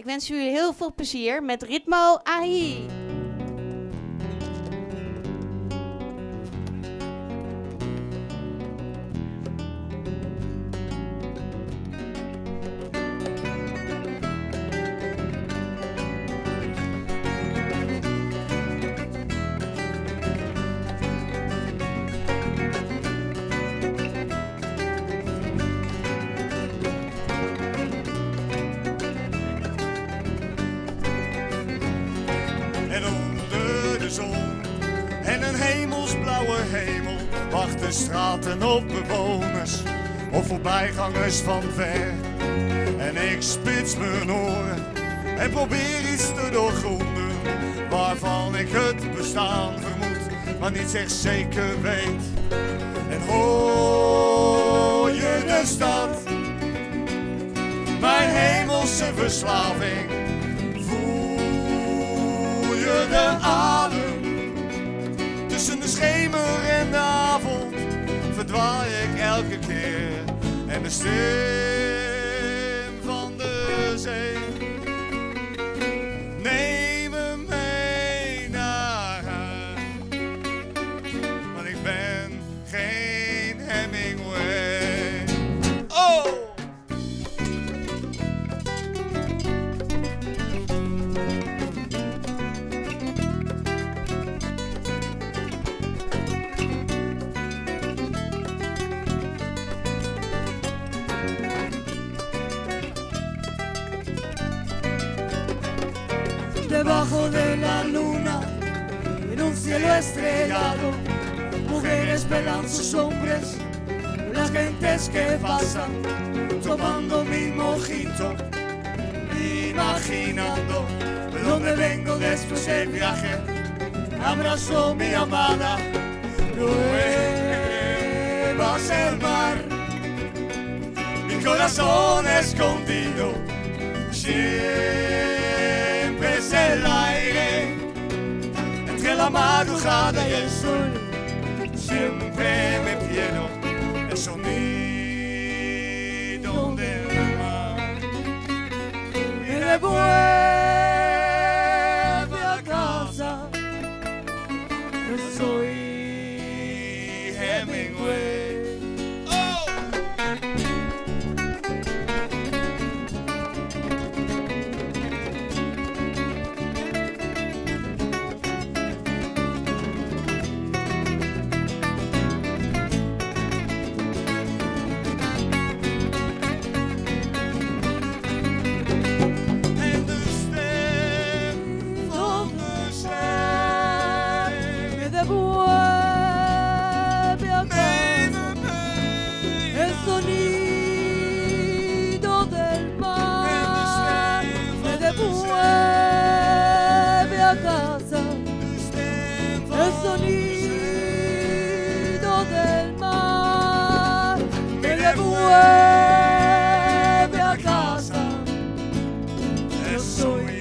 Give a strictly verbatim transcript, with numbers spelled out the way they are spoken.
Ik wens jullie heel veel plezier met Ritmo Ahi. En onder de zon en een hemelsblauwe hemel wachten straten op bewoners of voorbijgangers van ver. En ik spits mijn oren en probeer iets te doorgronden waarvan ik het bestaan vermoed, maar niet echt zeker weet. En hoor je de stad, mijn hemelse verslaving? De adem tussen de schemer en de avond verdwaal ik elke keer. En de stem van de zee neem me mee naar huis, want ik ben geen Hemingway. Oh! Debajo de la luna, en un cielo estrellado, mujeres velan sus hombres, las gentes que pasan, tomando mi mojito, imaginando de dónde vengo después del viaje. Abrazo mi amada, nuevas el mar, mi corazón escondido, siempre es el aire, entre la madrugada y el sol, siempre me pierdo el sonido del mar. Y devuelve a casa, yo soy Hemingway. El sonido del mar me devuelve a casa. El sonido del mar me devuelve a casa. Yo soy